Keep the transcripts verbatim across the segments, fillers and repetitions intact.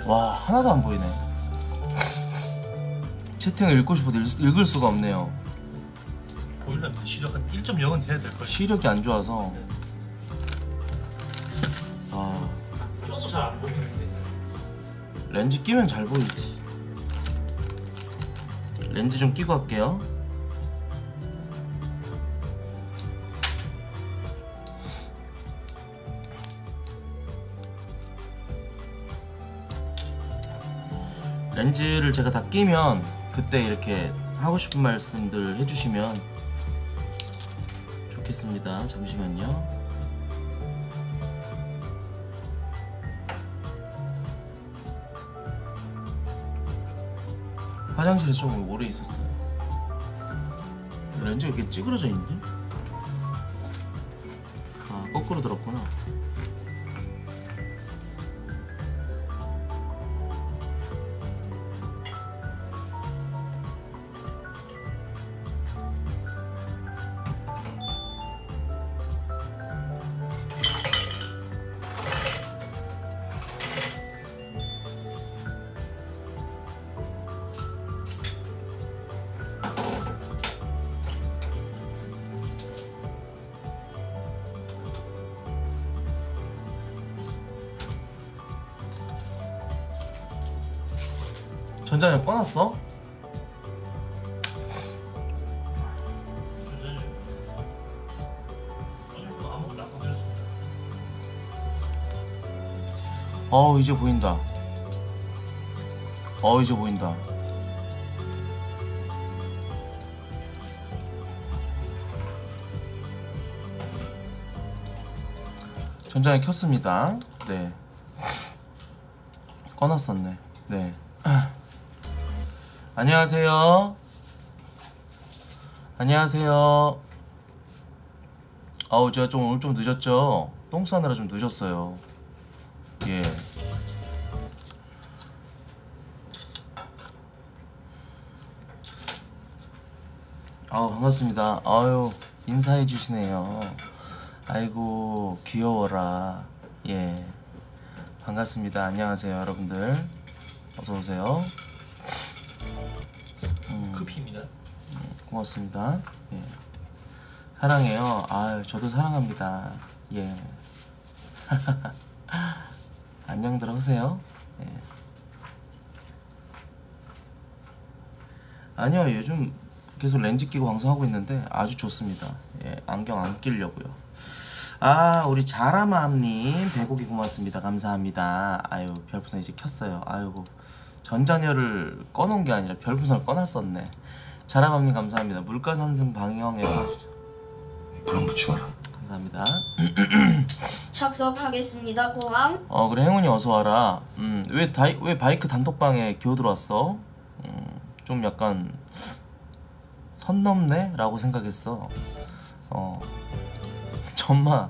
와, 하나도 안 보이네. 채팅을 읽고 싶어도 읽, 읽을 수가 없네요. 보이려면 시력 한 일 점 영은 돼야 될걸. 시력이 안 좋아서. 아, 쪄도 잘 안 보이는데. 렌즈 끼면 잘 보이지. 렌즈 좀 끼고 할게요. 렌즈를 제가 다 끼면 그때 이렇게 하고 싶은 말씀들 해주시면 좋겠습니다. 잠시만요. 화장실에 좀 오래 있었어요. 렌즈가 이렇게 찌그러져 있니? 아, 거꾸로 들었구나. 전자녀 꺼놨어? 어, 이제 보인다. 어, 이제 보인다. 전자녀 켰습니다. 네. 꺼놨었네. 네. 안녕하세요. 안녕하세요. 아우, 제가 좀 오늘 좀 늦었죠? 똥 싸느라 좀 늦었어요. 예. 아우, 반갑습니다. 아유, 인사해 주시네요. 아이고, 귀여워라. 예. 반갑습니다. 안녕하세요, 여러분들. 어서오세요. 급입니다. 고맙습니다. 예. 사랑해요. 아유, 저도 사랑합니다. 예. 안녕들 하세요. 예. 아니요, 요즘 계속 렌즈 끼고 방송하고 있는데 아주 좋습니다. 예, 안경 안 끼려고요. 아, 우리 자라맘님 배고기 고맙습니다. 감사합니다. 아유, 별풍선 이제 켰어요. 아이고, 전자녀를 꺼놓은 게 아니라 별풍선을 꺼놨었네. 자라맘님 감사합니다. 물가 상승 방향에서 그럼 묻지 마라. 감사합니다. 착석하겠습니다. 고함. 어, 그래, 행운이 어서 와라. 음, 왜 다이 왜 바이크 단톡방에 기어들어왔어? 음, 좀 약간 선 넘네라고 생각했어. 어, 정말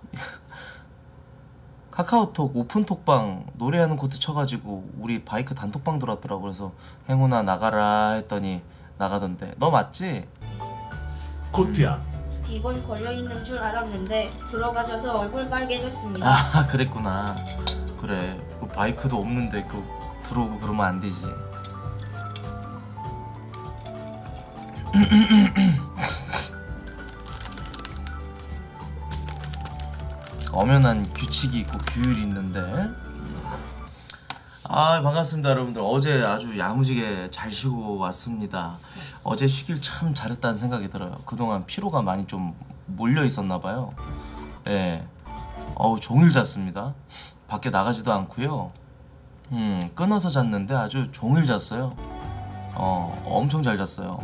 카카오톡 오픈톡방 노래하는 코드 쳐가지고 우리 바이크 단톡방 들어왔더라고. 그래서 행운아 나가라 했더니 나가던데. 너 맞지? 코트야. 비번 걸려있는 줄 알았는데 들어가셔서 얼굴 빨개졌습니다. 아, 그랬구나. 그래, 그 바이크도 없는데 그 들어오고 그러면 안 되지. 엄연한 규칙이 있고 규율이 있는데. 아, 반갑습니다 여러분들. 어제 아주 야무지게 잘 쉬고 왔습니다. 어제 쉬길 참 잘했다는 생각이 들어요. 그동안 피로가 많이 좀 몰려 있었나봐요. 예. 어우, 종일 잤습니다. 밖에 나가지도 않고요. 음, 끊어서 잤는데 아주 종일 잤어요. 어, 엄청 잘 잤어요.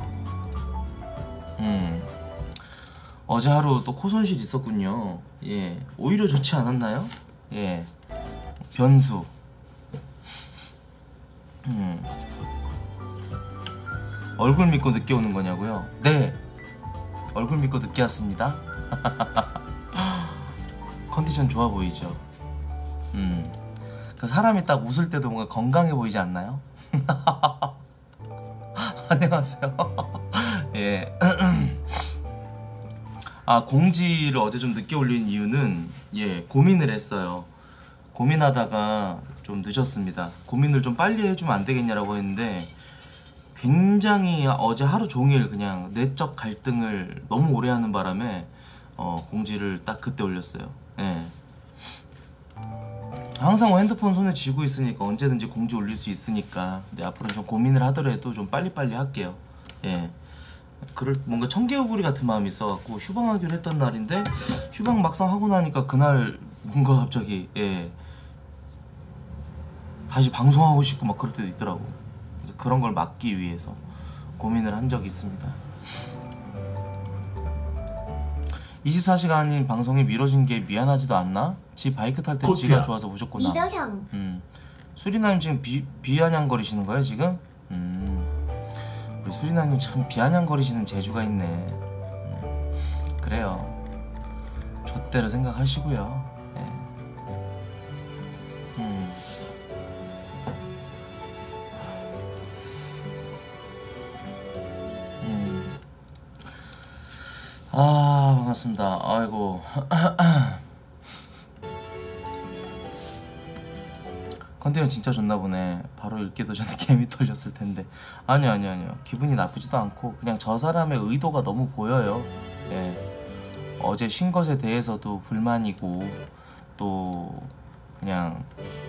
음, 어제 하루 또 코손실 있었군요. 예, 오히려 좋지 않았나요? 예, 변수. 음, 얼굴 믿고 늦게 오는 거냐고요? 네, 얼굴 믿고 늦게 왔습니다. 컨디션 좋아 보이죠? 음, 그 사람이 딱 웃을 때도 뭔가 건강해 보이지 않나요? 안녕하세요. 예. 아, 공지를 어제 좀 늦게 올린 이유는 예, 고민을 했어요. 고민하다가 좀 늦었습니다. 고민을 좀 빨리 해주면 안 되겠냐라고 했는데 굉장히 어제 하루 종일 그냥 내적 갈등을 너무 오래 하는 바람에 어, 공지를 딱 그때 올렸어요. 예. 항상 뭐 핸드폰 손에 쥐고 있으니까 언제든지 공지 올릴 수 있으니까. 근데 앞으로 좀 고민을 하더라도 좀 빨리빨리 할게요. 예. 그럴 뭔가 청개구리 같은 마음이 있어갖고 휴방하기로 했던 날인데 휴방 막상 하고 나니까 그날 뭔가 갑자기 예 다시 방송하고 싶고 막 그럴 때도 있더라고. 그래서 그런 걸 막기 위해서 고민을 한 적이 있습니다. 이십사 시간인 방송이 미뤄진 게 미안하지도 않나? 지 바이크 탈 때 지가 좋아서 무조건 나. 리더형. 음. 수리나님 지금 비, 비아냥거리시는 거예요 지금? 음. 우리 수리나님 참 비아냥거리시는 재주가 있네. 음. 그래요. 좆대로 생각하시고요. 네. 음. 음. 아 반갑습니다. 아이고. 컨디션 진짜 좋나 보네. 바로 읽기도 전에 개미 털렸을 텐데. 아니요 아니요 아니요. 기분이 나쁘지도 않고 그냥 저 사람의 의도가 너무 보여요. 예. 어제 쉰 것에 대해서도 불만이고 또 그냥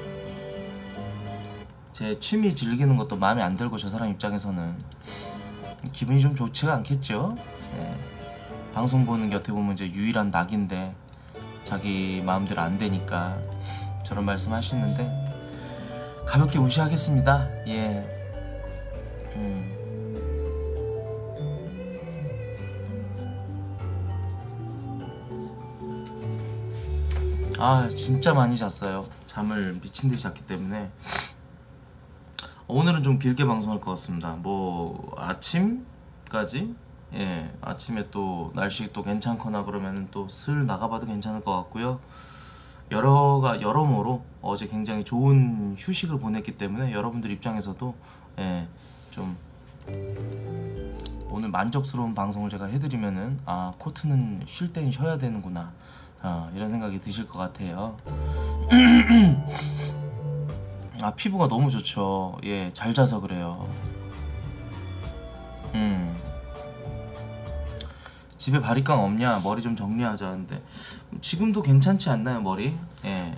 제 취미 즐기는 것도 마음에 안 들고 저 사람 입장에서는 기분이 좀 좋지가 않겠죠. 예. 방송 보는 게 어떻게 보면 이제 유일한 낙인데 자기 마음대로 안 되니까 저런 말씀 하시는데 가볍게 무시하겠습니다. 예. 음. 아 진짜 많이 잤어요. 잠을 미친듯이 잤기 때문에 오늘은 좀 길게 방송할 것 같습니다. 뭐 아침까지 예 아침에 또 날씨 또 괜찮거나 그러면은 또 슬 나가봐도 괜찮을 것 같고요. 여러가 여러모로 어제 굉장히 좋은 휴식을 보냈기 때문에 여러분들 입장에서도 예, 좀 오늘 만족스러운 방송을 제가 해드리면은 아 코트는 쉴 땐 쉬어야 되는구나 아, 이런 생각이 드실 것 같아요. 아 피부가 너무 좋죠. 예, 잘 자서 그래요. 음. 집에 바리깡 없냐? 머리 좀 정리하자 하는데 지금도 괜찮지 않나요 머리? 예.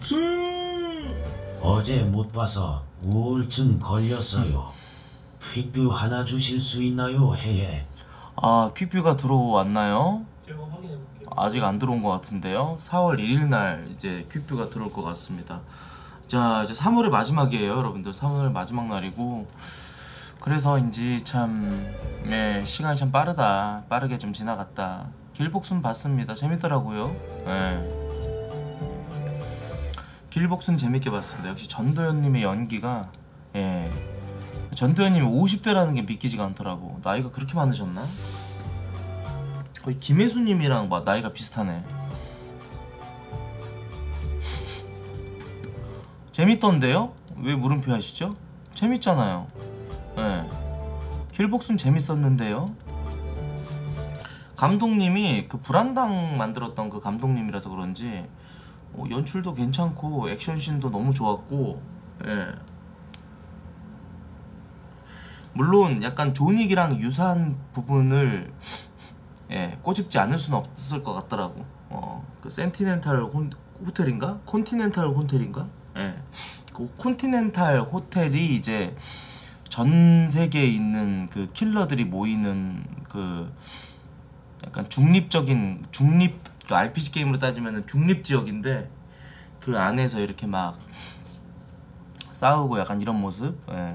어제 못 봐서 우울증 걸렸어요. 퀵뷰 하나 주실 수 있나요? 해해. 아 퀵뷰가 들어왔나요? 제가 확인해 볼게요. 아직 안 들어온 것 같은데요. 사월 일일 날 이제 퀵뷰가 들어올 것 같습니다. 자 이제 삼월의 마지막이에요 여러분들. 삼월 마지막 날이고 그래서인지 참 예, 시간이 참 빠르다. 빠르게 좀 지나갔다. 길복순 봤습니다. 재밌더라고요. 예. 길복순 재밌게 봤습니다. 역시 전도연님의 연기가 예. 전도연님이 오십 대라는 게 믿기지가 않더라고. 나이가 그렇게 많으셨나? 거의 김혜수님이랑 막 나이가 비슷하네. 재밌던데요? 왜 물음표 하시죠? 재밌잖아요. 네. 길복순 재밌었는데요. 감독님이 그 불안당 만들었던 그 감독님이라서 그런지 어, 연출도 괜찮고 액션씬도 너무 좋았고 예. 물론 약간 존윅이랑 유사한 부분을 예, 꼬집지 않을 수는 없을 것 같더라고. 어, 그 센티넨탈 혼, 호텔인가? 콘티넨탈 호텔인가? 예. 그 콘티넨탈 호텔이 이제 전 세계에 있는 그 킬러들이 모이는 그 약간 중립적인 중립 그 알피지 게임으로 따지면은 중립 지역인데 그 안에서 이렇게 막 싸우고 약간 이런 모습. 예.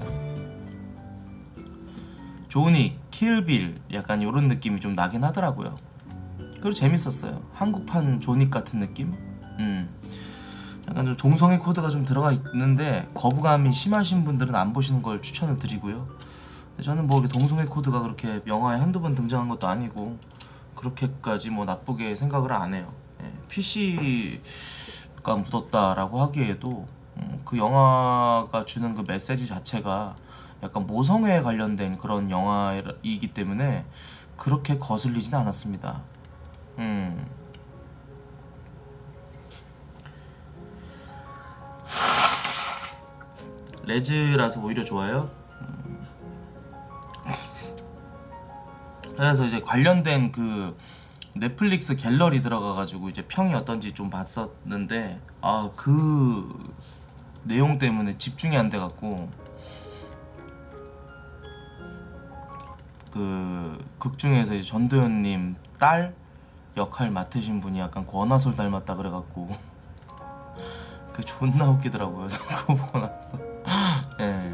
조닉, 킬빌 약간 이런 느낌이 좀 나긴 하더라고요. 그리고 재밌었어요. 한국판 조닉 같은 느낌. 음. 약간 좀 동성애 코드가 좀 들어가 있는데 거부감이 심하신 분들은 안 보시는 걸 추천을 드리고요. 근데 저는 뭐 동성애 코드가 그렇게 영화에 한두 번 등장한 것도 아니고 그렇게까지 뭐 나쁘게 생각을 안 해요. 예, 피씨가 묻었다라고 하기에도 음, 그 영화가 주는 그 메시지 자체가 약간 모성애에 관련된 그런 영화이기 때문에 그렇게 거슬리진 않았습니다. 음. 레즈라서 오히려 좋아요. 음. 그래서 이제 관련된 그 넷플릭스 갤러리 들어가가지고 이제 평이 어떤지 좀 봤었는데 아 그 내용 때문에 집중이 안 돼갖고 그 극 중에서 이제 전도연님 딸 역할 맡으신 분이 약간 권하솔 닮았다 그래갖고 그 존나 웃기더라고요. 그래서 그거 보고 나서 예.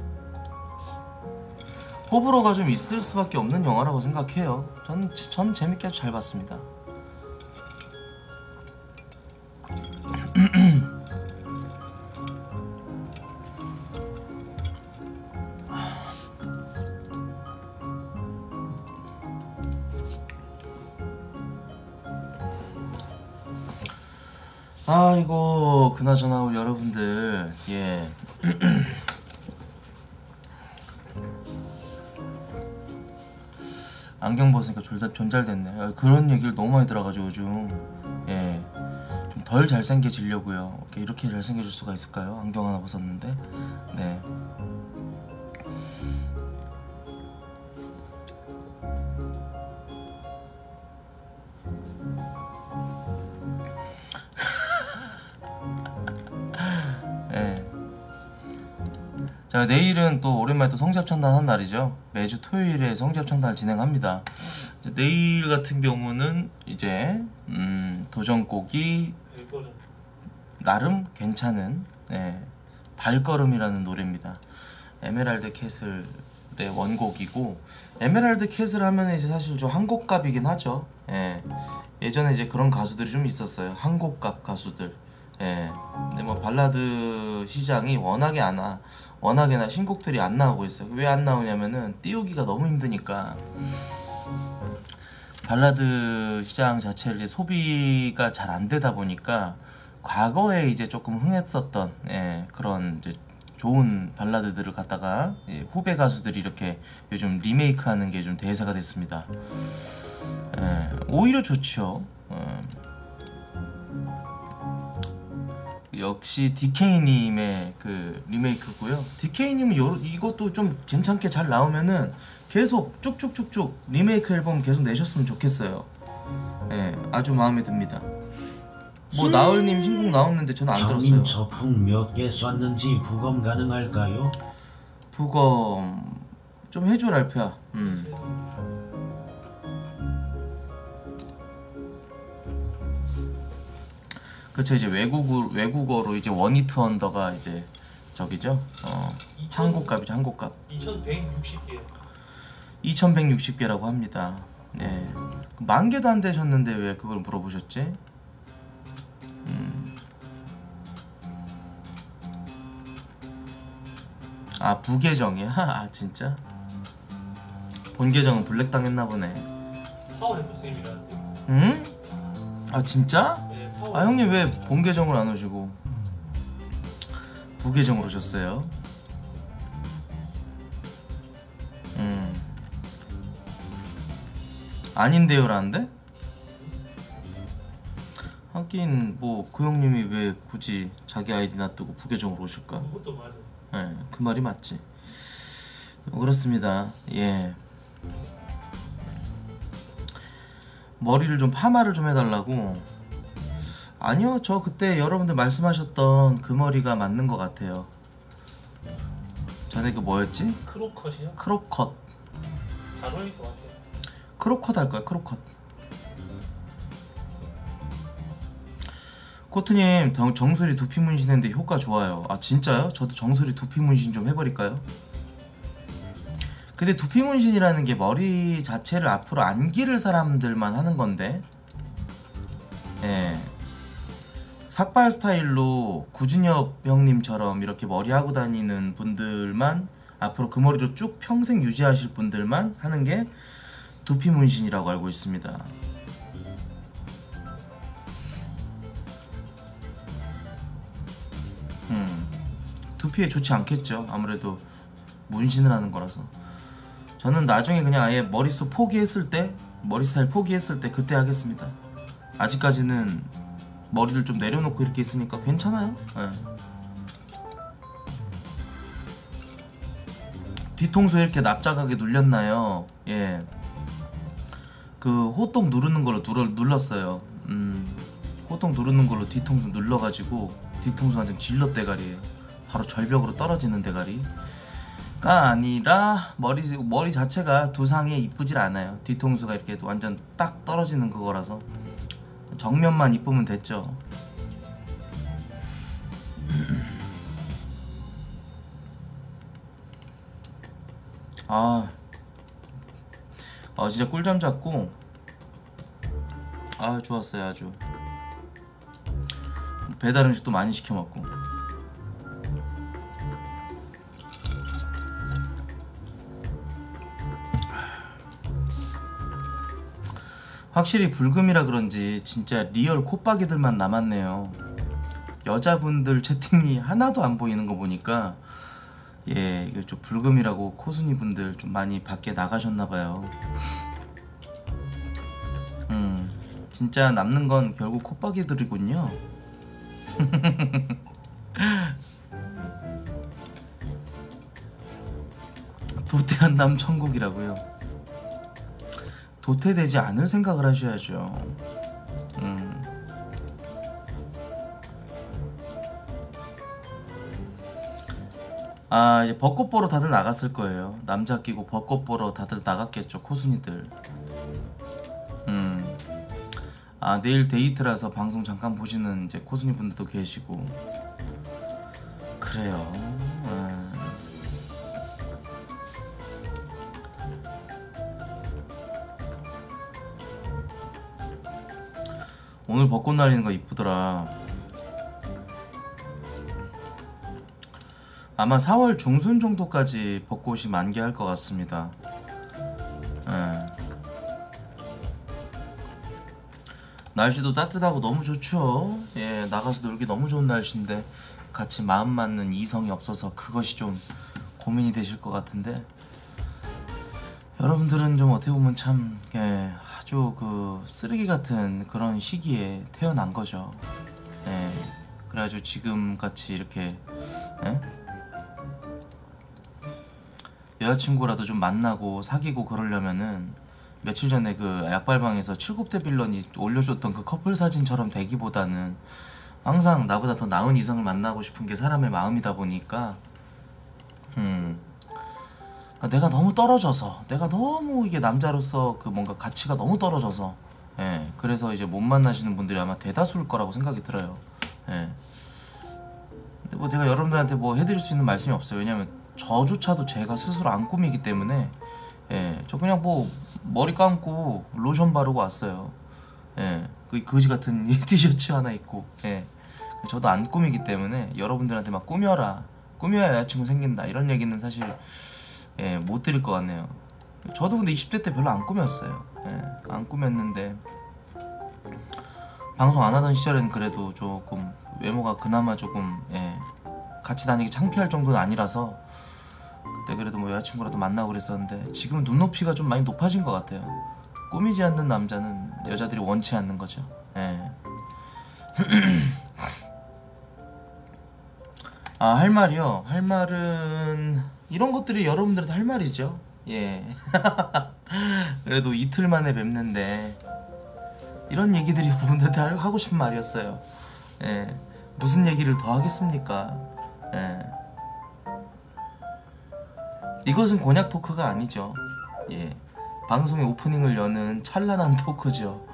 호불호가 좀 있을 수밖에 없는 영화라고 생각해요. 저는 전 재밌게 아주 잘 봤습니다. 아이고 그나저나 우리 여러분들 예 안경 벗으니까 졸다 존잘됐네. 그런 얘기를 너무 많이 들어가지고 요즘 예 좀 덜 잘생겨지려고요. 이렇게 잘생겨질 수가 있을까요? 안경 하나 벗었는데 네. 예. 자 내일은 또 오랜만에 또 성지합창단 한 날이죠. 매주 토요일에 성지합창단을 진행합니다. 이제 내일 같은 경우는 이제 음, 도전곡이 나름 괜찮은 예, 발걸음이라는 노래입니다. 에메랄드 캐슬의 원곡이고 에메랄드 캐슬 하면 이제 사실 좀 한곡갑이긴 하죠. 예. 예전에 이제 그런 가수들이 좀 있었어요. 한곡갑 가수들. 예. 근데 뭐 발라드 시장이 워낙에 안 와. 워낙에나 신곡들이 안 나오고 있어요. 왜 안 나오냐면은 띄우기가 너무 힘드니까. 발라드 시장 자체를 이제 소비가 잘 안 되다 보니까 과거에 이제 조금 흥했었던 예, 그런 이제 좋은 발라드들을 갖다가 예, 후배 가수들이 이렇게 요즘 리메이크하는 게 좀 대세가 됐습니다. 예, 오히려 좋죠. 예. 역시 디케이님의 그 리메이크고요. 디케이님은 요, 이것도 좀 괜찮게 잘 나오면은 계속 쭉쭉쭉쭉 리메이크 앨범 계속 내셨으면 좋겠어요. 예, 아주 마음에 듭니다. 뭐 나얼님 신곡 나왔는데 저는 안 들었어요. 형님 저풍 몇 개 쐈는지 부검 가능할까요? 부검 좀 해줘 랄프야. 음. 그쵸 이제 외국어 외국어로 이제 원히트 언더가 이제 저기죠. 어 한국값이죠 한국값. 이천백육십 개. 이천백육십 개라고 합니다. 네. 만 개도 안 되셨는데 왜 그걸 물어보셨지? 음. 아 부계정이야? 아 진짜? 본 계정은 블랙 당했나 보네. 파워 래퍼스님이라는데. 응? 아 진짜? 네, 파워. 아 형님 왜 본 계정을 안 오시고 부계정으로 오셨어요? 음 아닌데요라는데? 하긴 뭐 그 형님이 왜 굳이 자기 아이디 놔두고 부계정으로 오실까? 그것도 맞아. 예, 그 말이 맞지. 그렇습니다. 예. 머리를 좀 파마를 좀 해달라고. 아니요, 저 그때 여러분들 말씀하셨던 그 머리가 맞는 것 같아요. 전에 그 뭐였지? 크로컷이요? 크롭컷. 잘 어울릴 것 같아요. 크롭컷 할까요? 크롭컷. 코트님 정수리 두피 문신했는데 효과 좋아요. 아 진짜요? 저도 정수리 두피 문신 좀 해버릴까요? 근데 두피 문신이라는 게 머리 자체를 앞으로 안 기를 사람들만 하는 건데 예. 삭발 스타일로 구준엽 형님처럼 이렇게 머리 하고 다니는 분들만 앞으로 그 머리로 쭉 평생 유지하실 분들만 하는 게 두피 문신이라고 알고 있습니다. 음, 두피에 좋지 않겠죠. 아무래도 문신을 하는 거라서. 저는 나중에 그냥 아예 머릿속 포기했을 때, 머리 스타일 포기했을 때 그때 하겠습니다. 아직까지는 머리를 좀 내려놓고 이렇게 있으니까 괜찮아요. 네. 뒤통수에 이렇게 납작하게 눌렸나요? 예. 그 호떡 누르는 걸로 눌러, 눌렀어요. 음, 호떡 누르는 걸로 뒤통수 눌러가지고 뒤통수 완전 질럿 대가리예요. 바로 절벽으로 떨어지는 대가리가 아니라 머리 머리 자체가 두상에 이쁘질 않아요. 뒤통수가 이렇게 완전 딱 떨어지는 그거라서 정면만 이쁘면 됐죠. 아, 아 진짜 꿀잠 잤고 아 좋았어요. 아주 배달 음식도 많이 시켜 먹고. 확실히 불금이라 그런지 진짜 리얼 콧박이들만 남았네요. 여자분들 채팅이 하나도 안 보이는 거 보니까 예, 이거 좀 불금이라고 코순이 분들 좀 많이 밖에 나가셨나봐요. 음, 진짜 남는 건 결국 콧박이들이군요. 도태한 남 천국이라고요. 도태되지 않을 생각을 하셔야죠. 음. 아 이제 벚꽃 보러 다들 나갔을 거예요. 남자 끼고 벚꽃 보러 다들 나갔겠죠. 코순이들. 음. 아 내일 데이트라서 방송 잠깐 보시는 이제 코순이 분들도 계시고 그래요. 아. 오늘 벚꽃 날리는 거 이쁘더라. 아마 사월 중순 정도까지 벚꽃이 만개할 것 같습니다. 예. 날씨도 따뜻하고 너무 좋죠. 예, 나가서 놀기 너무 좋은 날씨인데 같이 마음 맞는 이성이 없어서 그것이 좀 고민이 되실 것 같은데 여러분들은 좀 어떻게 보면 참 예, 아주 그 쓰레기 같은 그런 시기에 태어난 거죠. 예, 그래가지고 지금 같이 이렇게 예? 여자친구라도 좀 만나고 사귀고 그러려면은 며칠 전에 그 약발방에서 칠곱대 빌런이 올려줬던 그 커플 사진처럼 되기보다는 항상 나보다 더 나은 이성을 만나고 싶은 게 사람의 마음이다 보니까 음 그러니까 내가 너무 떨어져서 내가 너무 이게 남자로서 그 뭔가 가치가 너무 떨어져서 예 그래서 이제 못 만나시는 분들이 아마 대다수일 거라고 생각이 들어요. 예 근데 뭐 제가 여러분들한테 뭐 해드릴 수 있는 말씀이 없어요. 왜냐면 저조차도 제가 스스로 안 꾸미기 때문에 예 저 그냥 뭐 머리 감고 로션 바르고 왔어요. 예 그 거지 같은 티셔츠 하나 입고 예 저도 안 꾸미기 때문에 여러분들한테 막 꾸며라 꾸며야 여자친구 생긴다 이런 얘기는 사실 예 못 드릴 것 같네요. 저도 근데 이십 대 때 별로 안 꾸몄어요. 예 안 꾸몄는데 방송 안 하던 시절엔 그래도 조금 외모가 그나마 조금 예 같이 다니기 창피할 정도는 아니라서 그때 그래도 뭐 여자친구라도 만나고 그랬었는데 지금은 눈높이가 좀 많이 높아진 것 같아요. 꾸미지 않는 남자는 여자들이 원치 않는 거죠. 예. 아, 할 말이요? 할 말은 이런 것들이 여러분들한테 할 말이죠. 예. 그래도 이틀 만에 뵙는데 이런 얘기들이 여러분들한테 하고 싶은 말이었어요. 예. 무슨 얘기를 더 하겠습니까? 예. 이것은 곤약 토크가 아니죠. 예. 방송의 오프닝을 여는 찬란한 토크죠.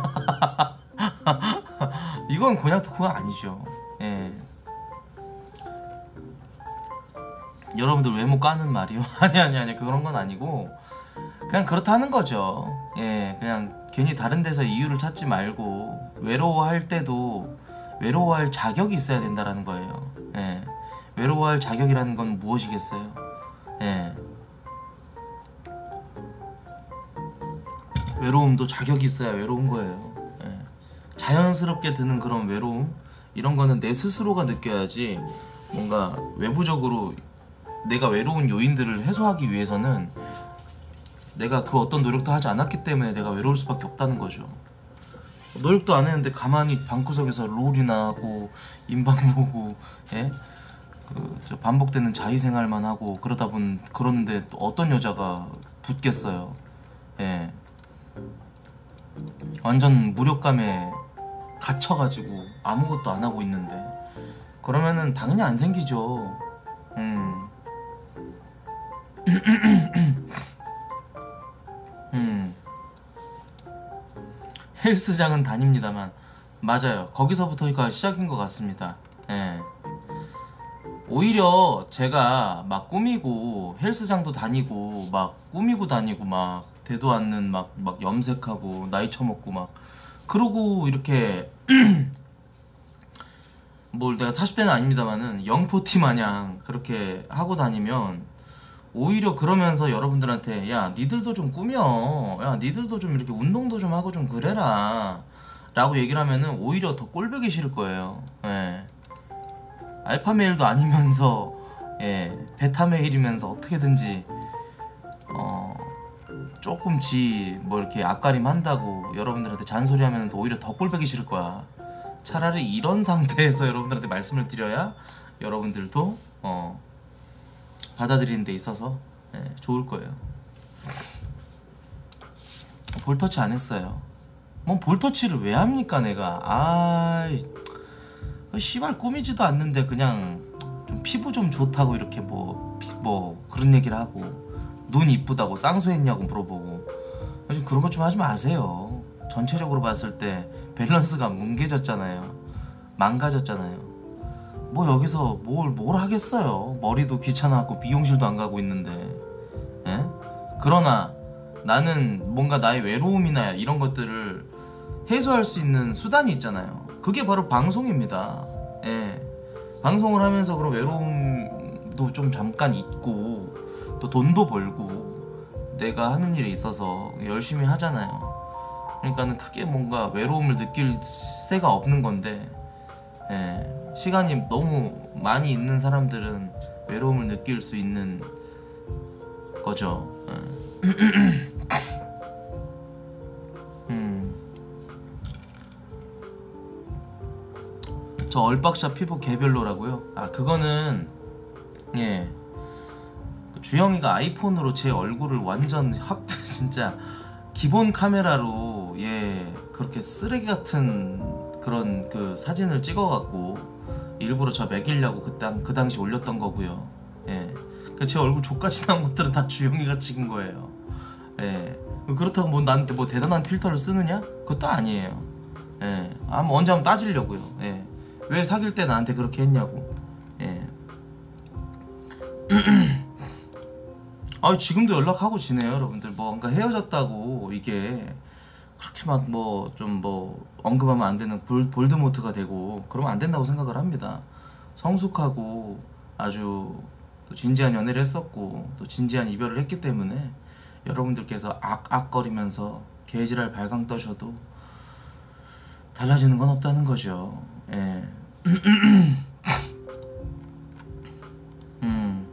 이건 곤약 토크가 아니죠. 예. 여러분들 외모 까는 말이요? 아니 아니 아니 그런 건 아니고 그냥 그렇다는 거죠. 예, 그냥 괜히 다른 데서 이유를 찾지 말고 외로워할 때도 외로워할 자격이 있어야 된다라는 거예요. 예, 외로워할 자격이라는 건 무엇이겠어요? 예, 외로움도 자격이 있어야 외로운 거예요. 예, 자연스럽게 드는 그런 외로움 이런 거는 내 스스로가 느껴야지 뭔가 외부적으로 내가 외로운 요인들을 해소하기 위해서는 내가 그 어떤 노력도 하지 않았기 때문에 내가 외로울 수밖에 없다는 거죠. 노력도 안 했는데 가만히 방구석에서 롤이나 하고 인방 보고 예? 그 저 반복되는 자의 생활만 하고 그러다 보면 그러는데 또 어떤 여자가 붙겠어요. 예. 완전 무력감에 갇혀가지고 아무것도 안 하고 있는데 그러면은 당연히 안 생기죠. 음. 음. 헬스장은 다닙니다만 맞아요. 거기서부터가 시작인 것 같습니다. 예. 오히려 제가 막 꾸미고 헬스장도 다니고 막 꾸미고 다니고 막 되도 않는 막, 막 염색하고 나이 처먹고 막 그러고 이렇게 뭘 내가 사십 대는 아닙니다만은 영포티 마냥 그렇게 하고 다니면 오히려 그러면서 여러분들한테 야 니들도 좀 꾸며, 야 니들도 좀 이렇게 운동도 좀 하고 좀 그래라 라고 얘기를 하면은 오히려 더 꼴보기 싫을 거예요. 예. 알파메일도 아니면서 예 베타메일이면서 어떻게든지 어 조금 지 뭐 이렇게 앞가림 한다고 여러분들한테 잔소리하면 오히려 더 꼴보기 싫을 거야. 차라리 이런 상태에서 여러분들한테 말씀을 드려야 여러분들도 어 받아들이는 데 있어서 예, 좋을 거예요. 볼터치 안 했어요. 뭐 볼터치를 왜 합니까 내가. 아이 씨발 꾸미지도 않는데 그냥 좀 피부 좀 좋다고 이렇게 뭐, 피, 뭐 그런 얘기를 하고 눈 이쁘다고 쌍수했냐고 물어보고 그런 것 좀 하지 마세요. 전체적으로 봤을 때 밸런스가 뭉개졌잖아요. 망가졌잖아요. 뭐 여기서 뭘, 뭘 하겠어요. 머리도 귀찮아갖고 미용실도 안 가고 있는데. 예? 그러나 나는 뭔가 나의 외로움이나 이런 것들을 해소할 수 있는 수단이 있잖아요. 그게 바로 방송입니다. 예. 방송을 하면서 그런 외로움도 좀 잠깐 잊고 또 돈도 벌고 내가 하는 일에 있어서 열심히 하잖아요. 그러니까는 크게 뭔가 외로움을 느낄 새가 없는 건데 예. 시간이 너무 많이 있는 사람들은 외로움을 느낄 수 있는 거죠. 예. 음. 저 얼박샷 피부 개별로라고요? 아 그거는 예 주영이가 아이폰으로 제 얼굴을 완전 확 진짜 기본 카메라로 예 그렇게 쓰레기 같은 그런 그 사진을 찍어갖고 일부러 저 먹이려고 그때 그 당시 올렸던 거고요. 예, 그 제 얼굴 족같이 나온 것들은 다 주영이가 찍은 거예요. 예, 그렇다고 뭐 나한테 뭐 대단한 필터를 쓰느냐? 그것도 아니에요. 예, 아 뭐 언제 한번 따지려고요. 예, 왜 사귈 때 나한테 그렇게 했냐고. 예. 아 지금도 연락하고 지내요 여러분들. 뭔가 헤어졌다고 이게 그렇게 막 뭐 좀 뭐 언급하면 안 되는 볼, 볼드모트가 되고 그러면 안 된다고 생각을 합니다. 성숙하고 아주 또 진지한 연애를 했었고 또 진지한 이별을 했기 때문에 여러분들께서 악악거리면서 개지랄 발광 떠셔도 달라지는 건 없다는 거죠. 예. 음.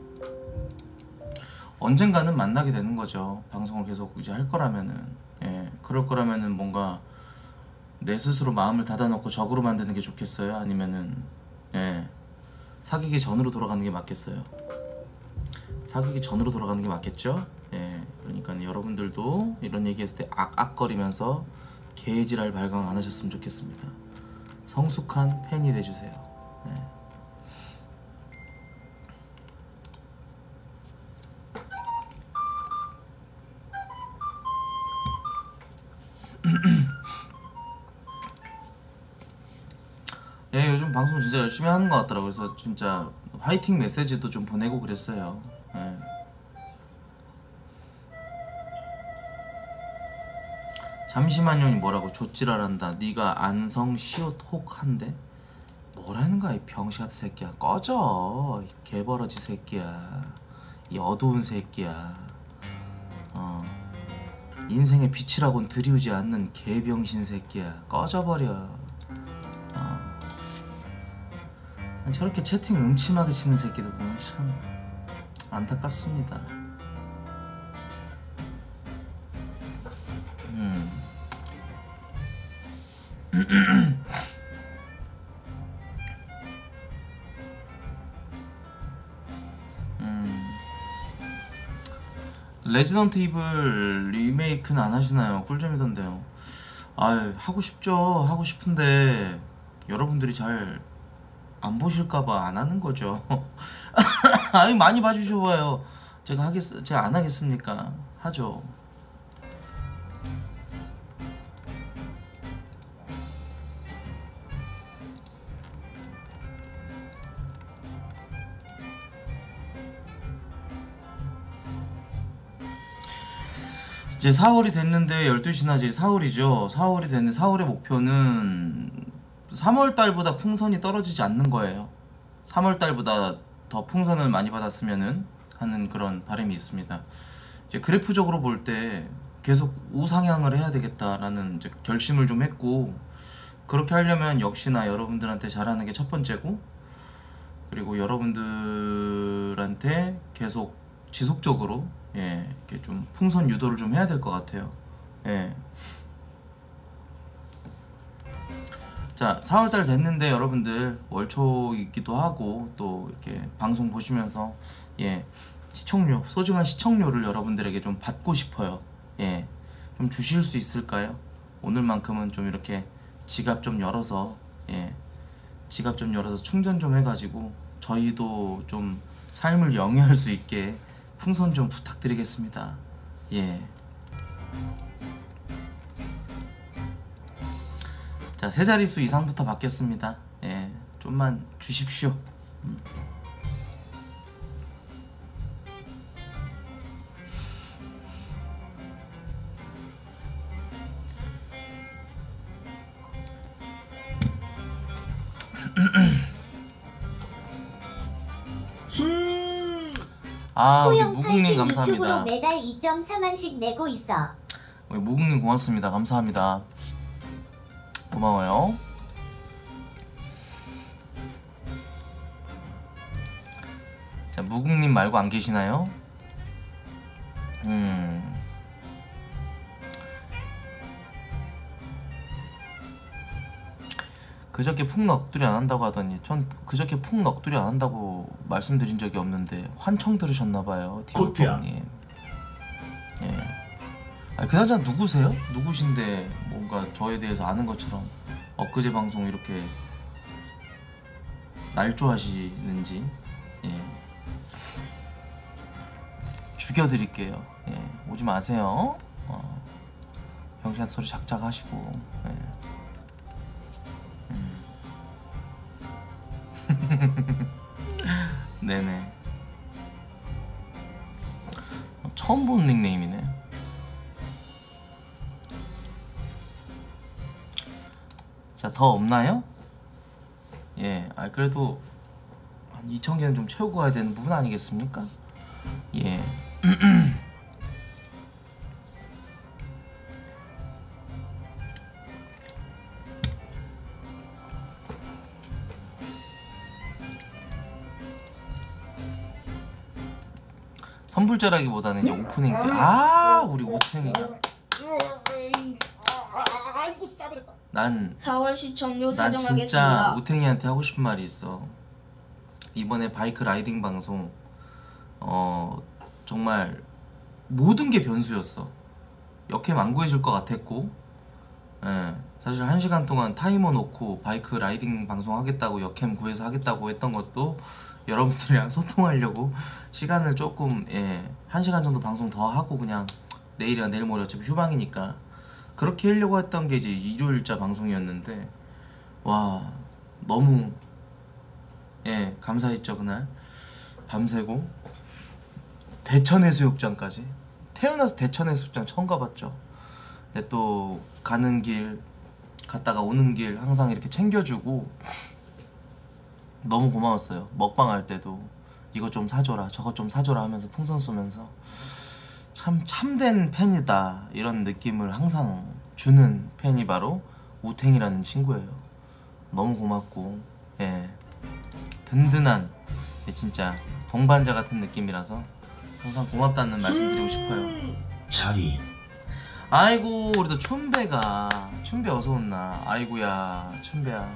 언젠가는 만나게 되는 거죠. 방송을 계속 이제 할 거라면은. 예. 그럴 거라면은 뭔가 내 스스로 마음을 닫아놓고 적으로 만드는 게 좋겠어요? 아니면은 예. 사귀기 전으로 돌아가는 게 맞겠어요? 사귀기 전으로 돌아가는 게 맞겠죠? 예. 그러니까 여러분들도 이런 얘기했을 때 악악거리면서 개지랄 발광 안 하셨으면 좋겠습니다. 성숙한 팬이 돼주세요. 예. 예, 요즘 방송 진짜 열심히 하는 것 같더라고요. 그래서 진짜 화이팅 메시지도 좀 보내고 그랬어요. 예. 잠시만요니 뭐라고 좆지랄한다. 네가 안성 시옷 혹한데 뭐라는 거야 이 병시 같은 새끼야. 꺼져 이 개버러지 새끼야. 이 어두운 새끼야. 어 인생의 빛이라고는 들이우지 않는 개병신 새끼야. 꺼져버려. 어. 저렇게 채팅 음침하게 치는 새끼들 보면 참 안타깝습니다. 음. 레지던트 이블 리메이크는 안 하시나요? 꿀잼이던데요. 아유, 하고 싶죠. 하고 싶은데 여러분들이 잘 안 보실까봐 안 하는 거죠. 아유, 많이 봐주셔봐요. 제가 하겠, 제가 안 하겠습니까? 하죠. 이제 사월이 됐는데 열두 시나 이제 사월이죠. 사월이 됐는데 사월의 목표는 삼월 달보다 풍선이 떨어지지 않는 거예요. 삼월 달보다 더 풍선을 많이 받았으면은 하는 그런 바람이 있습니다. 이제 그래프적으로 볼 때 계속 우상향을 해야 되겠다라는 이제 결심을 좀 했고, 그렇게 하려면 역시나 여러분들한테 잘하는 게 첫 번째고, 그리고 여러분들한테 계속 지속적으로 예, 이렇게 좀 풍선 유도를 좀 해야 될 것 같아요. 예. 자, 사월달 됐는데 여러분들 월초이기도 하고 또 이렇게 방송 보시면서 예, 시청료, 소중한 시청료를 여러분들에게 좀 받고 싶어요. 예, 좀 주실 수 있을까요? 오늘만큼은 좀 이렇게 지갑 좀 열어서 예, 지갑 좀 열어서 충전 좀 해가지고 저희도 좀 삶을 영위할 수 있게 풍선 좀 부탁드리겠습니다. 예. 자, 세 자릿수 이상부터 받겠습니다. 예, 좀만 주십시오. 음. 아, 우리 무국님 감사합니다. 유튜브로 매달 이 점 삼만씩 내고 있어. 우리 무국님 고맙습니다. 감사합니다. 고마워요. 자, 무국님 말고 안 계시나요? 음. 그저께 풍 넋두리 안 한다고 하더니 전 그저께 풍 넋두리 안 한다고 말씀드린 적이 없는데 환청 들으셨나봐요, 디오님. 예. 아, 그나저나 누구세요? 누구신데 뭔가 저에 대해서 아는 것처럼 엊그제 방송 이렇게 날조하시는지. 예. 죽여드릴게요. 예. 오지 마세요. 어. 병신 소리 작작 하시고. 예. 음. 네네. 처음 본 닉네임이네. 자, 더 없나요? 예, 아 그래도 한 이천 개는 좀 채우고 가야 되는 부분 아니겠습니까? 예. 선불자라기보다는 이제 오프닝 때, 아 우리 오탱이가 난 사월 시청료 난 진짜 사정하겠습니다. 우탱이한테 하고 싶은 말이 있어. 이번에 바이크 라이딩 방송 어 정말 모든 게 변수였어. 역캠 안 구해줄 것 같았고, 예, 사실 한 시간 동안 타이머 놓고 바이크 라이딩 방송 하겠다고 역캠 구해서 하겠다고 했던 것도 여러분들이랑 소통하려고 시간을 조금, 예, 한 시간 정도 방송 더 하고 그냥 내일이나 내일 모레 어차피 휴방이니까 그렇게 하려고 했던 게 이제 일요일자 방송이었는데, 와 너무 예 감사했죠. 그날 밤새고 대천해수욕장까지, 태어나서 대천해수욕장 처음 가봤죠. 근데 또 가는 길 갔다가 오는 길 항상 이렇게 챙겨주고 너무 고마웠어요. 먹방 할 때도 이거 좀 사줘라 저거 좀 사줘라 하면서 풍선 쏘면서 참 참된 팬이다 이런 느낌을 항상 주는 팬이 바로 우탱이라는 친구예요. 너무 고맙고, 예, 든든한, 예, 진짜 동반자 같은 느낌이라서 항상 고맙다는 말씀드리고 싶어요. 자리. 아이고 우리도 춘배가, 춘배 어서 온나. 아이고야 춘배야.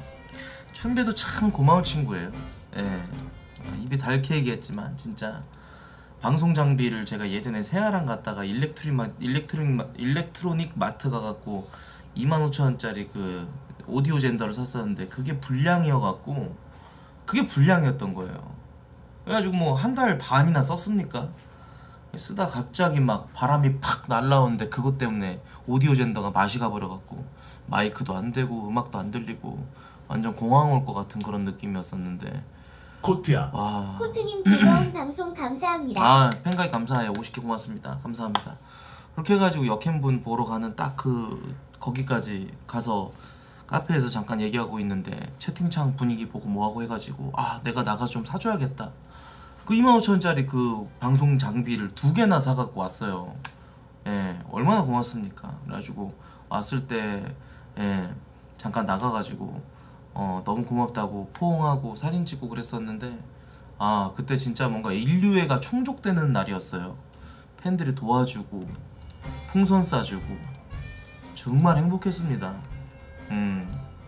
춘배도 참 고마운 친구예요. 예, 입이 닳게 얘기했지만 진짜 방송 장비를 제가 예전에 세아랑 갔다가 일렉트릭 마, 일렉트릭 마, 일렉트로닉 마트 가갖고 이만 오천 원짜리 그 오디오 젠더를 샀었는데 그게 불량이어갖고 그게 불량이었던 거예요. 그래가지고 뭐 한 달 반이나 썼습니까? 쓰다 갑자기 막 바람이 팍 날라오는데 그것 때문에 오디오 젠더가 맛이 가버려갖고 마이크도 안 되고 음악도 안 들리고 완전 공황 올 것 같은 그런 느낌이었었는데 코트야. 와. 코트님 즐거운 방송 감사합니다. 아 팬가입 감사해요. 오십 개 고맙습니다. 감사합니다. 그렇게 해가지고 역행분 보러 가는 딱 그 거기까지 가서 카페에서 잠깐 얘기하고 있는데 채팅창 분위기 보고 뭐하고 해가지고 아 내가 나가서 좀 사줘야겠다. 그 이만 오천 원짜리 그 방송 장비를 두 개나 사갖고 왔어요. 예, 얼마나 고맙습니까. 그래가지고 왔을 때 예, 잠깐 나가가지고 어 너무 고맙다고 포옹하고 사진 찍고 그랬었는데 아 그때 진짜 뭔가 인류애가 충족되는 날이었어요. 팬들이 도와주고 풍선 쏴주고 정말 행복했습니다. 음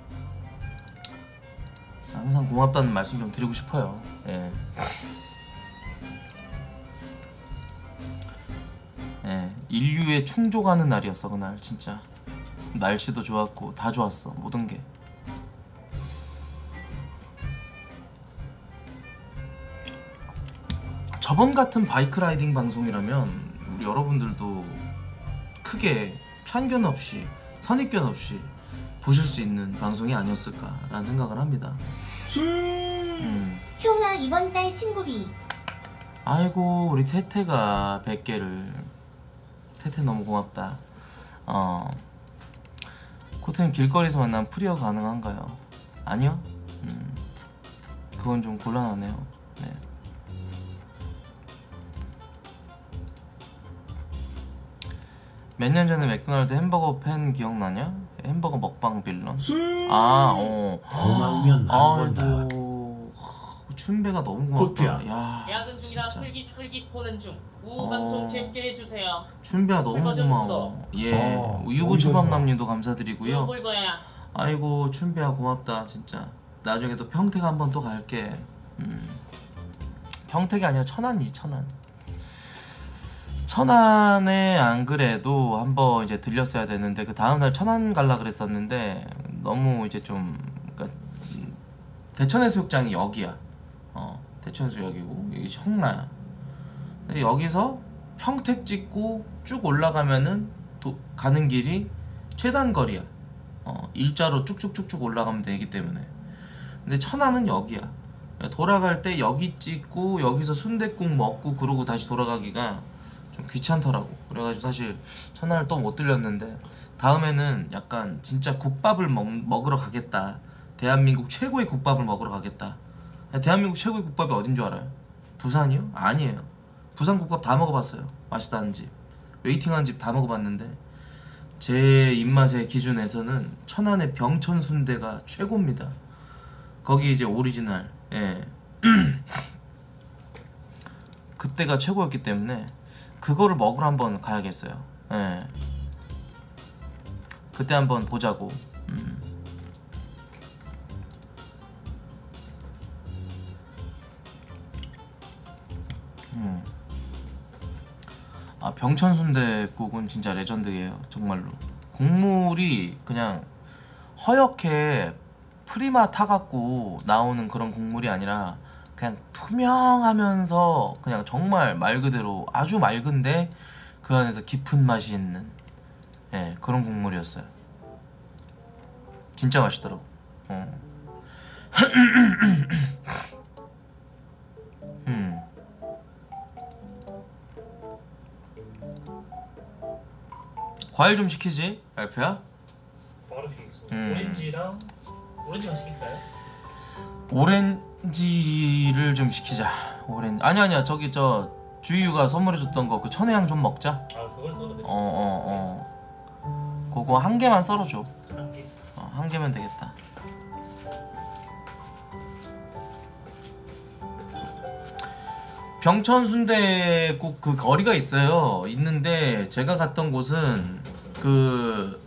항상 고맙다는 말씀 좀 드리고 싶어요. 예. 예, 인류에 충족하는 날이었어 그날 진짜. 날씨도 좋았고 다 좋았어 모든 게. 저번 같은 바이크 라이딩 방송이라면 우리 여러분들도 크게 편견 없이 선입견 없이 보실 수 있는 방송이 아니었을까라는 생각을 합니다. 음. 흉아 이번 달 친구비. 아이고 우리 태태가 백 개를. 태태 너무 고맙다. 어 코트님 길거리에서 만나면 프리어 가능한가요? 아니요. 음, 그건 좀 곤란하네요. 네. 몇 년 전에 맥도날드 햄버거 팬 기억나냐? 햄버거 먹방 빌런? 아, 어. 고맙면 한 번 다. 아이고, 춘배가 너무 고맙다. 코트야. 야, 야근 중이라 진짜. 솔깃솔깃 보는 중. 우우 어. 방송 재밌게 해주세요. 춘배가 너무 설거지 고마워. 예, 어, 유부 어디서 초밥남님도 감사드리고요. 누굴 거야? 아이고 춘배야 고맙다 진짜. 나중에 또 평택 한번 또 갈게. 음. 평택이 아니라 천안이지 천안. 천안에 안 그래도 한번 이제 들렸어야 되는데 그 다음날 천안 갈라 그랬었는데 너무 이제 좀 그러니까 대천해수욕장이 여기야. 어 대천해수욕이고 여기 청라야. 근데 여기서 평택 찍고 쭉 올라가면은 도, 가는 길이 최단거리야. 어 일자로 쭉쭉쭉쭉 올라가면 되기 때문에. 근데 천안은 여기야. 돌아갈 때 여기 찍고 여기서 순댓국 먹고 그러고 다시 돌아가기가 좀 귀찮더라고. 그래가지고 사실 천안을 또 못 들렸는데 다음에는 약간 진짜 국밥을 먹, 먹으러 가겠다. 대한민국 최고의 국밥을 먹으러 가겠다. 대한민국 최고의 국밥이 어딘 줄 알아요? 부산이요? 아니에요. 부산 국밥 다 먹어봤어요. 맛있다는 집, 웨이팅하는 집 다 먹어봤는데 제 입맛의 기준에서는 천안의 병천순대가 최고입니다. 거기 이제 오리지널, 예. 그때가 최고였기 때문에 그거를 먹으러 한번 가야겠어요. 예. 그때 한번 보자고. 음. 음. 아 병천순대국은 진짜 레전드예요. 정말로 국물이 그냥 허옇게 프리마 타갖고 나오는 그런 국물이 아니라 그냥 투명하면서 그냥 정말 말 그대로 아주 맑은데 그 안에서 깊은 맛이 있는 예 그런 국물이었어요. 진짜 맛있더라고. 어. 음. 과일 좀 시키지 알프야? 바로 시키겠습니다. 음. 오렌지랑 오렌지만 시킬까요? 오렌지를 좀 시키자. 오렌 아니 아니야 저기 저 주희유가 선물해줬던 거 그 천혜향 좀 먹자. 아 그걸 썰어드릴게요. 어어 어. 그거 한 개만 썰어줘. 한 개. 어, 한 개면 되겠다. 병천순대국 그 거리가 있어요. 있는데 제가 갔던 곳은 그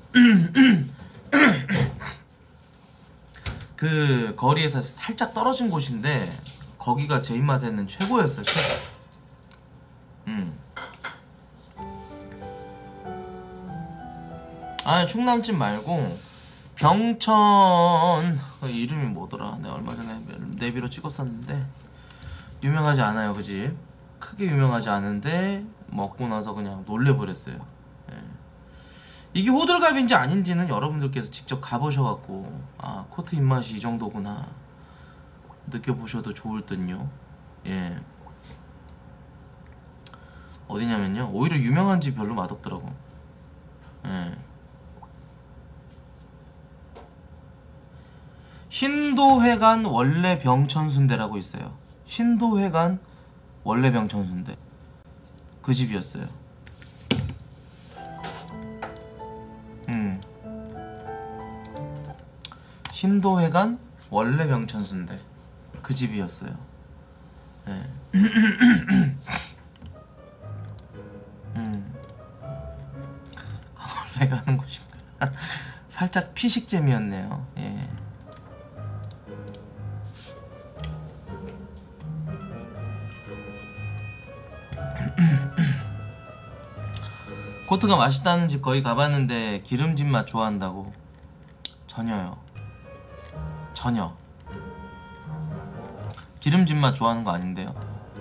그 거리에서 살짝 떨어진 곳인데 거기가 제 입맛에는 최고였어요. 최고. 아 충남집 말고 병천 어, 이름이 뭐더라? 내가 얼마 전에 내비로 찍었었는데 유명하지 않아요 그 집. 크게 유명하지 않은데 먹고 나서 그냥 놀래버렸어요. 예. 이게 호들갑인지 아닌지는 여러분들께서 직접 가보셔갖고 아 코트 입맛이 이 정도구나 느껴보셔도 좋을 듯요. 예. 어디냐면요 오히려 유명한 집 별로 맛없더라고. 예. 신도회관 원래 병천순대라고 있어요. 신도회관 원래 병천순대 그 집이었어요. 음. 신도회관 원래 병천순대 그 집이었어요. 네. 음. 원래 가는 곳인가? 살짝 피식잼이었네요. 예. 코트가 맛있다는 집 거의 가봤는데 기름진 맛 좋아한다고. 전혀요. 전혀. 기름진 맛 좋아하는 거 아닌데요.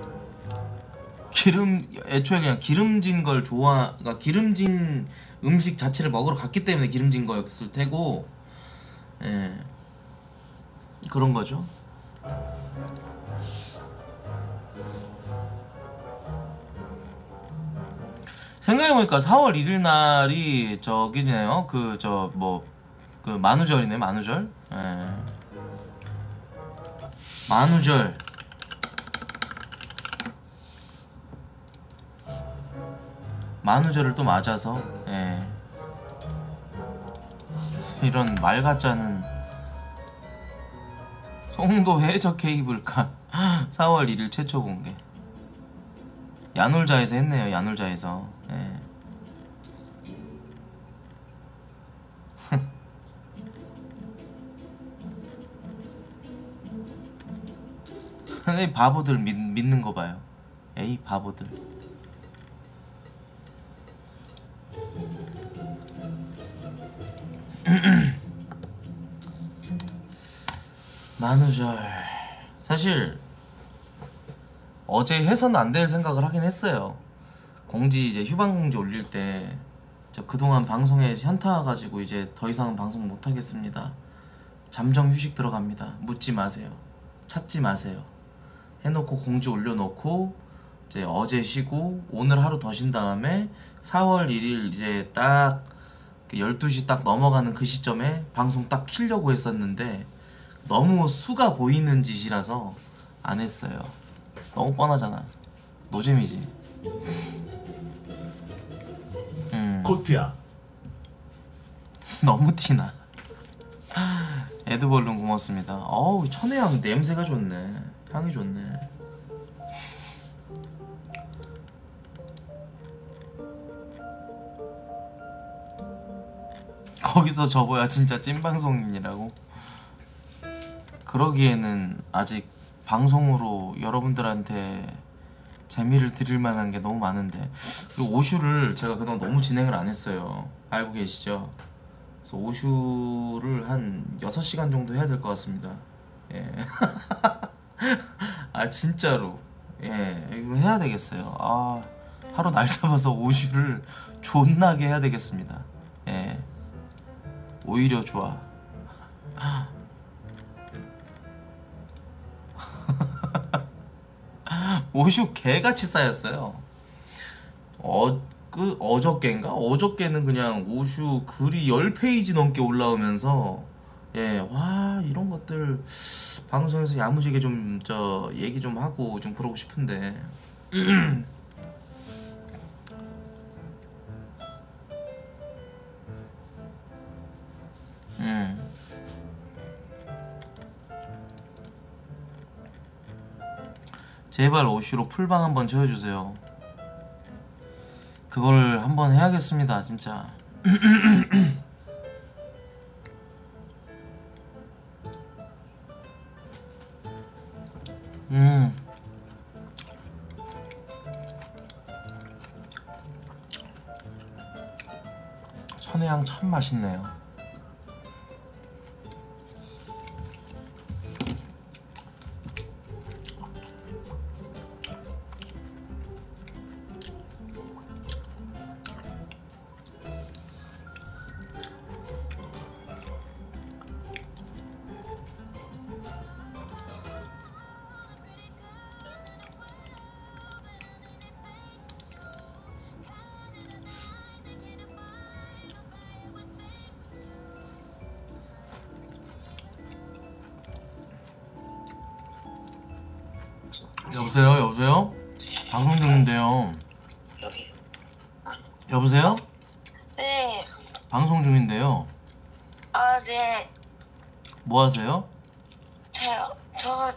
기름 애초에 그냥 기름진 걸 좋아, 그러니까 기름진 음식 자체를 먹으러 갔기 때문에 기름진 거였을 테고, 예, 그런 거죠. 생각해보니까 사월 일일 날이 저기네요. 그 저 뭐 그 만우절이네. 만우절. 예. 만우절. 만우절을 또 맞아서 예. 이런 말 같자는 송도 해적 케이블카 사월 일일 최초 공개. 야놀자에서 했네요. 야놀자에서. 예. 이 바보들 믿, 믿는 거 봐요. 에이 바보들. 만우절 사실 어제 해서는 안 될 생각을 하긴 했어요. 공지 이제 휴방 공지 올릴 때 저 그동안 방송에 현타 와가지고 이제 더 이상 방송 못 하겠습니다. 잠정 휴식 들어갑니다. 묻지 마세요. 찾지 마세요. 해놓고 공지 올려놓고 이제 어제 쉬고 오늘 하루 더 쉰 다음에 사월 일일 이제 딱 그 열두 시 딱 넘어가는 그 시점에 방송 딱 키려고 했었는데 너무 수가 보이는 짓이라서 안 했어요. 너무 뻔하잖아. 노잼이지. 음. 코트야. 너무 티나. 에드벌룬 고맙습니다. 어우 천혜향 냄새가 좋네. 향이 좋네. 거기서 접어야 진짜 찐방송인이라고? 그러기에는 아직 방송으로 여러분들한테 재미를 드릴 만한 게 너무 많은데. 그리고 오슈를 제가 그동안 너무 진행을 안 했어요. 알고 계시죠? 그래서 오슈를 한 여섯 시간 정도 해야 될 것 같습니다. 예. 아 진짜로 예 이거 해야 되겠어요. 아 하루 날 잡아서 오슈를 존나게 해야 되겠습니다. 예 오히려 좋아. 오슈 개같이 쌓였어요. 어, 그 어저께인가? 어저께는 그냥 오슈 글이 십 페이지 넘게 올라오면서 예, 와 이런 것들 방송에서 야무지게 좀 저 얘기 좀 하고 좀 그러고 싶은데 음. 제발 오슈로 풀방 한번 채워주세요. 그걸 한번 해야겠습니다 진짜. 음. 천혜향 참 맛있네요. 여보세요? 여보세요? 방송 중인데요. 여기. 여보세요? 네. 방송 중인데요. 아, 네. 뭐 하세요? 저요. 저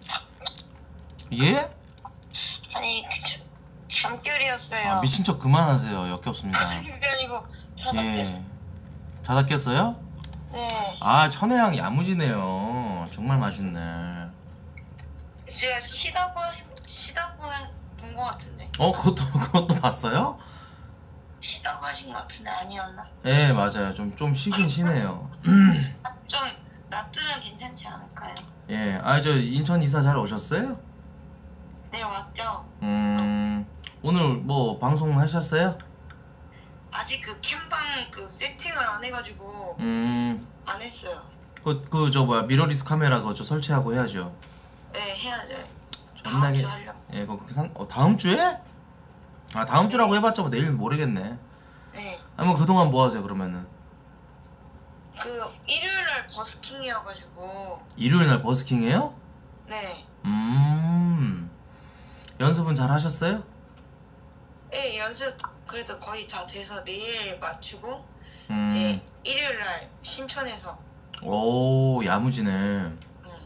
예? 아니 그, 저, 잠결이었어요. 아, 미친 척 그만하세요. 역겹습니다. 그게 아니고 자다 깼. 예. 자다 깼어요? 네. 아, 천혜향 야무지네요. 정말 맛있네. 제가 쉬다고 쉬다고 본 것 같은데. 어, 그것도 그것도 봤어요? 쉬다고 하신 것 같은데 아니었나? 예, 맞아요. 좀 좀 쉬긴 쉬네요. 아, 좀 낮들은 괜찮지 않을까요? 예. 아, 저 인천 이사 잘 오셨어요? 네, 왔죠. 음. 오늘 뭐 방송 하셨어요? 아직 그 캠방 그 세팅을 안 해가지고 음. 안 했어요. 그 그 저 뭐야 미러리스 카메라 그거 저 설치하고 해야죠. 네, 해야죠. 다음 존나게. 주 하려고. 예, 그거 그 상, 어, 다음 주에? 아, 다음 주라고 해봤자 뭐 내일 모르겠네. 네. 아뭐 그동안 뭐 하세요 그러면은? 그 일요일 날 버스킹이어가지고. 일요일 날 버스킹해요? 네. 음. 연습은 잘 하셨어요? 네, 연습 그래도 거의 다 돼서 내일 맞추고 음. 이제 일요일 날 신촌에서. 오, 야무지네. 응.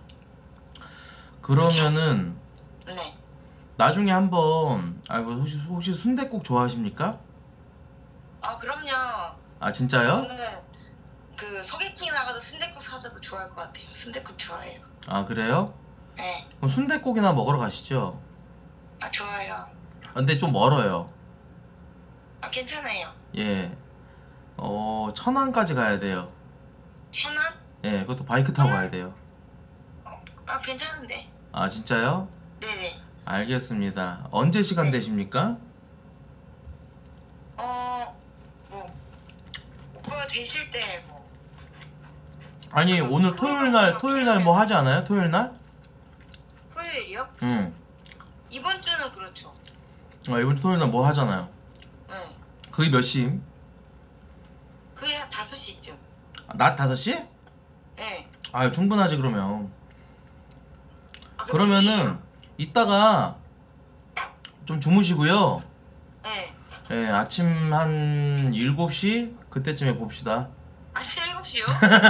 그러면은 네. 나중에 한번 아 뭐 혹시 혹시 순댓국 좋아하십니까? 아, 그럼요. 아, 진짜요? 저는 그 소개팅 나가도 순댓국 사줘도 좋아할 것 같아요. 순댓국 좋아해요. 아, 그래요? 네. 그럼 순댓국이나 먹으러 가시죠. 아, 좋아요. 아, 근데 좀 멀어요. 아, 괜찮아요. 예. 어, 천안까지 가야 돼요. 천안? 예, 그것도 바이크 타고 가야 돼요. 아, 괜찮은데. 아, 진짜요? 네네. 알겠습니다. 언제 시간 네. 되십니까? 어, 뭐 오빠가 되실 때 뭐. 아니, 오늘 토요일 날 토요일 날 뭐 하지 않아요? 토요일 날? 토요일이요? 응. 이번 주는 그렇죠. 아, 이번 주 토요일 날 뭐 하잖아요. 네. 그게 몇 시임? 그게 한 다섯 시쯤. 아, 낮 다섯 시? 네. 아, 충분하지 그러면. 아, 그럼 몇 그러면은 시예요? 이따가 좀 주무시고요. 네. 예, 아침 한 일곱 시 그때쯤에 봅시다. 아침 일곱 시요?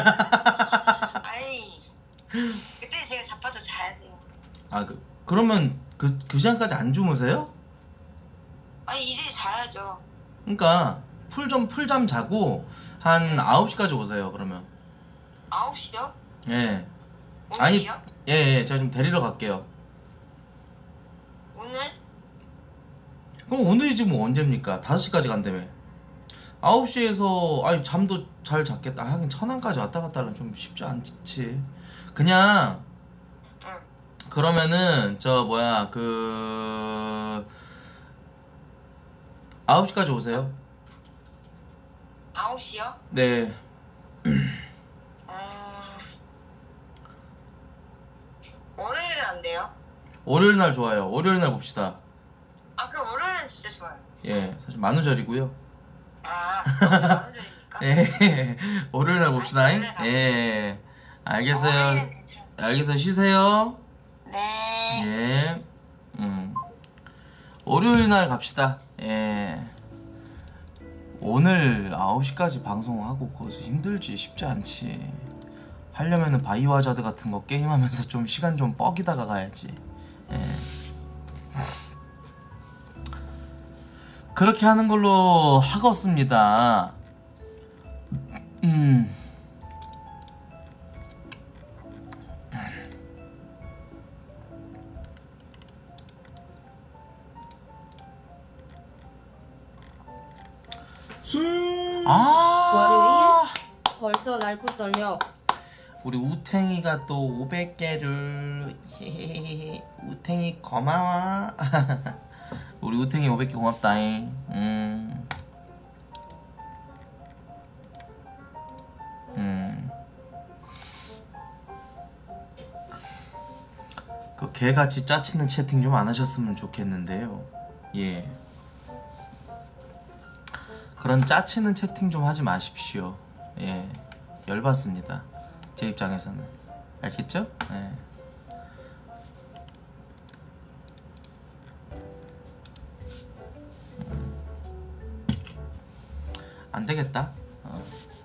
아니, 그때 제가 자빠져 자야 돼요. 아, 그 그러면 그, 그 시간까지 안 주무세요? 아니, 이제 자야죠. 그러니까 풀 좀 풀잠 자고 한 아홉 시까지 오세요. 그러면. 아홉 시요? 예. 아니, 오늘이요? 예, 예, 제가 좀 데리러 갈게요. 오늘? 그럼 오늘이지 뭐 언제입니까? 다섯 시까지 간다며. 아홉 시에서 아니 잠도 잘 잤겠다. 하긴 천안까지 왔다 갔다 하면 좀 쉽지 않지. 그냥 응. 그러면은 저 뭐야 그 아홉 시까지 오세요. 아홉 시요? 네. 어... 월요일은 안 돼요? 월요일 날 좋아요. 월요일 날 봅시다. 아, 그럼 월요일은 진짜 좋아요. 예, 사실 만우절이고요. 아, 만우절입니까? 예, 월요일 날 봅시다. 아, 월요일 날. 예, 알겠어요. 월요일은 괜찮아요. 알겠어요. 쉬세요. 네. 예. 음. 월요일 날 갑시다. 예. 오늘 아홉 시까지 방송하고 거기서 힘들지. 쉽지 않지. 하려면은 바이오하자드 같은 거 게임하면서 좀 시간 좀 뻐기다가 가야지. 예. 그렇게 하는 걸로 하겠습니다. 음. 아 월요일? 벌써 날고 떨려. 우리 우탱이가 또 오백 개를 우탱이 고마워. 우리 우탱이 오백 개 고맙다잉. 음. 음. 그 개같이 짜치는 채팅 좀 안 하셨으면 좋겠는데요. 예. 그런 짜치는 채팅 좀 하지 마십시오. 예. 열받습니다. 제 입장에서는. 알겠죠? 예. 안 되겠다. 어.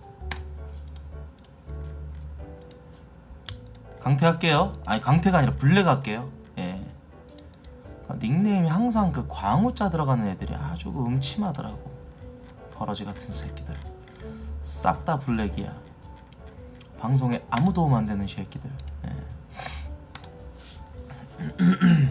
강퇴 할게요. 아니 강퇴가 아니라 블랙 할게요. 예. 닉네임이 항상 그 광우자 들어가는 애들이 아주 그 음침하더라고. 버러지 같은 새끼들. 싹 다 블랙이야. 방송에 아무 도움 안 되는 새끼들. 예.